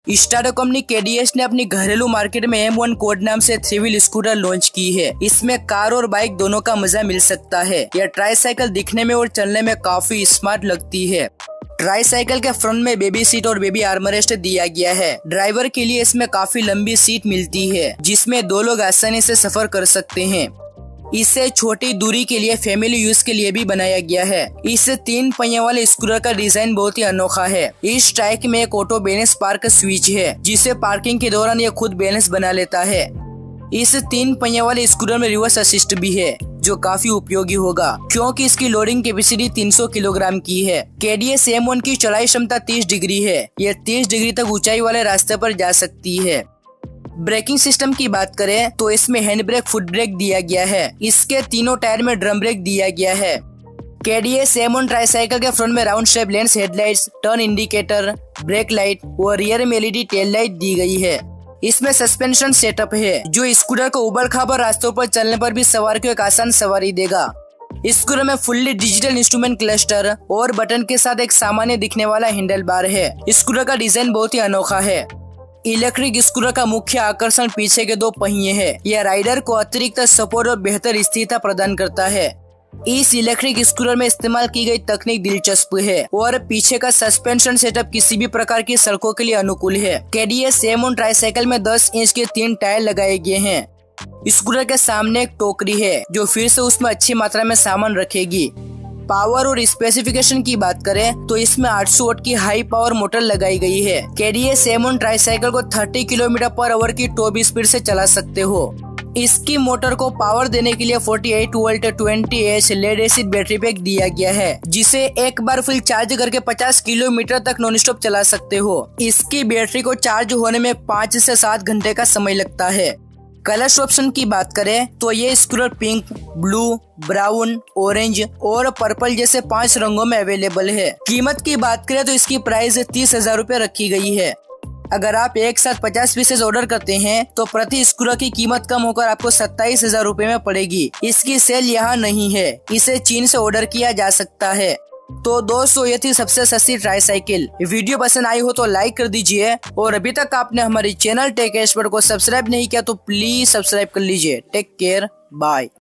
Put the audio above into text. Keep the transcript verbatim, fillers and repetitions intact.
स्टाडो company के D S ने अपनी घरेलू मार्केट में एम वन कोड नाम से थ्री व्हील स्कूटर लॉन्च की है। इसमें कार और बाइक दोनों का मजा मिल सकता है। यह ट्राईसाइकिल दिखने में और चलने में काफी स्मार्ट लगती है। ट्राईसाइकिल के फ्रंट में बेबी सीट और बेबी आर्मरेस्ट दिया गया है। ड्राइवर के लिए इसमें काफी लंबी सीट मिलती है, जिसमें दो लोग आसानी से सफर कर सकते हैं। इसे छोटी दूरी के लिए फैमिली यूज के लिए भी बनाया गया है। इस तीन पहिए वाले स्कूटर का डिजाइन बहुत ही अनोखा है। इस ट्राइक में एक ऑटो बैलेंस पार्क स्विच है, जिसे पार्किंग के दौरान यह खुद बैलेंस बना लेता है। इस तीन पहिए वाले स्कूटर में रिवर्स असिस्ट भी है, जो काफी उपयोगी होगा क्योंकि इसकी लोडिंग कैपेसिटी तीन सौ किलोग्राम की है। K D S M one की चढ़ाई क्षमता तीस डिग्री है। यह तीस डिग्री तक ऊंचाई वाले रास्ते पर जा सकती है। ब्रेकिंग सिस्टम की बात करें तो इसमें हैंड ब्रेक, फुट ब्रेक दिया गया है। इसके तीनों टायर में ड्रम ब्रेक दिया गया है। K D S M one tricycle के फ्रंट में round shape lens headlights, turn indicator, brake light और रियर में L E D tail light दी गई है। इसमें सस्पेंशन सेटअप है, जो स्कूटर को उबड़ खाबड़ रास्तों पर चलने पर भी सवार को एक आसान सवारी देगा। स्कूटर में फुल्ली डिजिटल इंस्ट्रूमेंट क्लस्टर और बटन के साथ एक सामान्य दिखने वाला हैंडल बार है। स्कूटर का डिजाइन बहुत ही अनोखा है। इलेक्ट्रिक स्कूटर का मुख्य आकर्षण पीछे के दो पहिए हैं। यह राइडर को अतिरिक्त सपोर्ट और बेहतर स्थिरता प्रदान करता है। इस इलेक्ट्रिक स्कूटर में इस्तेमाल की गई तकनीक दिलचस्प है और पीछे का सस्पेंशन सेटअप किसी भी प्रकार की सड़कों के लिए अनुकूल है। K D S M one tricycle में दस इंच के तीन टायर लगाए गए हैं। स्कूटर के सामने एक टोकरी है, जो फिर से उसमें अच्छी मात्रा में सामान रखेगी। पावर और स्पेसिफिकेशन की बात करें तो इसमें आठ सौ वाट की हाई पावर मोटर लगाई गई है। K D S M one tricycle को तीस किलोमीटर पर आवर की टॉप स्पीड से चला सकते हो। इसकी मोटर को पावर देने के लिए अड़तालीस वोल्ट बीस H lead acid battery pack दिया गया है, जिसे एक बार फुल चार्ज करके पचास किलोमीटर तक नॉन स्टॉप चला सकते हो। इसकी बैटरी को चार्ज होने में पाँच से सात घंटे का समय लगता है। कलर्स ऑप्शन की बात करें तो ये scooter pink, blue, brown, orange और पर्पल जैसे पांच रंगों में अवेलेबल है। कीमत की बात करें तो इसकी प्राइस तीस हजार रूपए रखी गई है। अगर आप एक साथ पचास पीसेस ऑर्डर करते हैं तो प्रति स्कूटर की कीमत कम होकर आपको सत्ताईस हजार रूपए में पड़ेगी। इसकी सेल यहाँ नहीं है, इसे चीन से ऑर्डर किया जा सकता है। तो दोस्तों, ये थी सबसे सस्ती ट्राईसाइकिल। वीडियो पसंद आई हो तो लाइक कर दीजिए और अभी तक आपने हमारे चैनल टेक एक्सपर्ट को सब्सक्राइब नहीं किया तो प्लीज सब्सक्राइब कर लीजिए। Take care, bye.